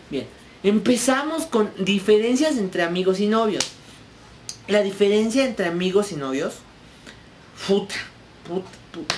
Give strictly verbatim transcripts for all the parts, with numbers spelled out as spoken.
Bien, empezamos con diferencias entre amigos y novios. La diferencia entre amigos y novios, puta, puta, puta.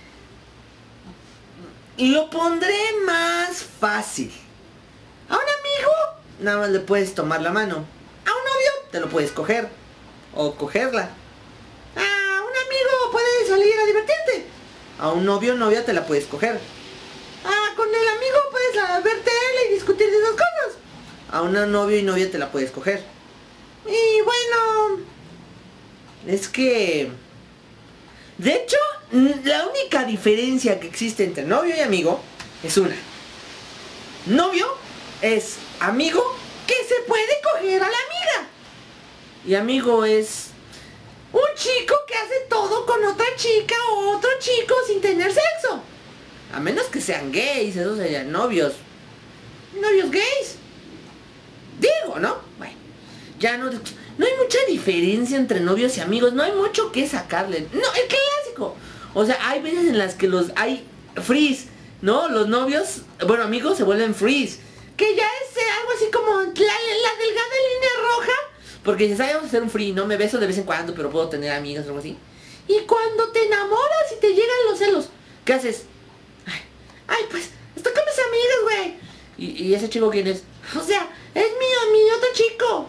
Lo pondré más fácil. A un amigo nada más le puedes tomar la mano. A un novio te lo puedes coger o cogerla. A un amigo puedes salir a divertirte. A un novio o novia te la puedes coger. Ah, con el amigo puedes ver tele y discutir de esas cosas. A una novio y novia te la puedes coger. Y bueno, es que... De hecho, la única diferencia que existe entre novio y amigo es una. Novio es amigo que se puede coger a la amiga. Y amigo es un chico que hace todo con otra chica o otro chico sin tener sexo. A menos que sean gays, esos serían novios. Novios gays. Digo, ¿no? Bueno, ya no... No hay mucha diferencia entre novios y amigos. No hay mucho que sacarle. No, el clásico. O sea, hay veces en las que los hay freeze, ¿no? Los novios, bueno, amigos se vuelven freeze. Que ya es eh, algo así como la, la delgada línea roja. Porque dices, ay, vamos a hacer un free, ¿no? Me beso de vez en cuando, pero puedo tener amigas o algo así. Y cuando te enamoras y te llegan los celos, ¿qué haces? Ay, ay pues, estoy con mis amigas, güey. ¿Y, ¿Y ese chico quién es? O sea, es mío, mi otro chico.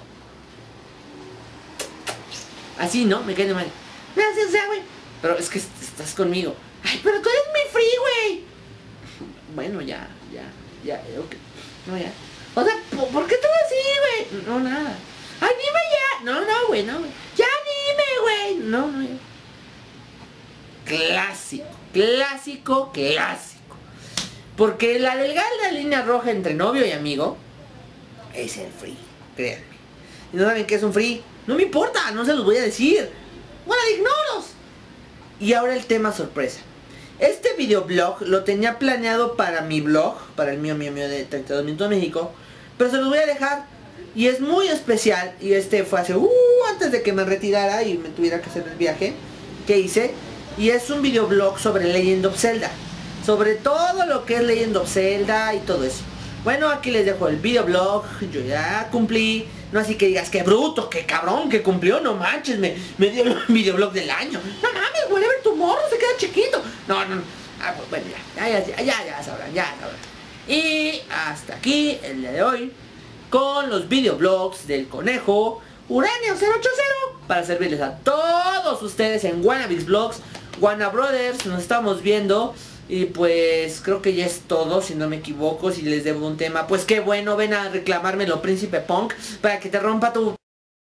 Así, ¿no? Me cae de mal. Gracias, o sea, güey. Pero es que estás conmigo. Ay, pero tú eres mi free, güey. Bueno, ya, ya, ya, ok. No, ya. O sea, ¿por, ¿por qué todo así, güey? No, nada. Ay, dime ya. No, no, güey, no, güey. Ya dime, güey. No, no, ya. Clásico, clásico, clásico. Porque la delgada línea roja entre novio y amigo es el free, créanme. ¿Y no saben qué es un free? No me importa, no se los voy a decir. Bueno, ignoros. Y ahora el tema sorpresa. Este videoblog lo tenía planeado para mi blog, para el mío, mío, mío de treinta y dos Minutos México. Pero se los voy a dejar. Y es muy especial. Y este fue hace, uh, antes de que me retirara y me tuviera que hacer el viaje que hice. Y es un videoblog sobre Legend of Zelda. Sobre todo lo que es Legend of Zelda y todo eso. Bueno, aquí les dejo el videoblog. Yo ya cumplí. No así que digas, qué bruto, qué cabrón, que cumplió, no manches, me, me dio el videoblog del año. No mames, whatever, tu morro se queda chiquito. No, no, no. Ah, pues, bueno, ya, ya, ya, ya, ya sabrán, ya sabrán. Y hasta aquí el día de hoy con los videoblogs del conejo Uranio cero ocho cero para servirles a todos ustedes en Wannabix Vlogs, Wanna Brothers, nos estamos viendo. Y pues creo que ya es todo, si no me equivoco. Si les debo un tema, pues qué bueno, ven a reclamármelo, Príncipe Punk, para que te rompa tu...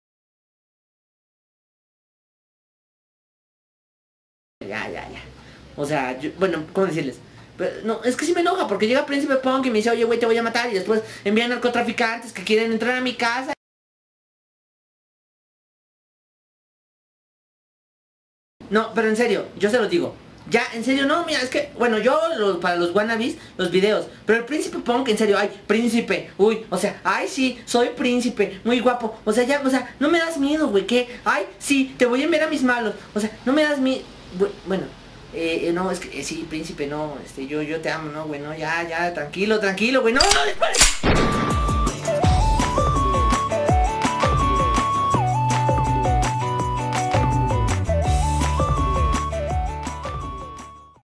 Ya, ya, ya. O sea, yo, bueno, ¿cómo decirles? Pero, no, es que sí me enoja porque llega Príncipe Punk y me dice, oye, güey, te voy a matar. Y después envían narcotraficantes que quieren entrar a mi casa. No, pero en serio, yo se los digo. Ya, en serio, no, mira, es que, bueno, yo lo, para los wannabes, los videos, pero el Príncipe Punk, en serio, ay, príncipe, uy, o sea, ay, sí, soy príncipe, muy guapo, o sea, ya, o sea, no me das miedo, güey, ¿qué? Ay, sí, te voy a enviar a mis malos, o sea, no me das miedo, bueno, eh, no, es que, eh, sí, príncipe, no, este, yo, yo te amo, no, güey, no, ya, ya, tranquilo, tranquilo, güey, no, no, después.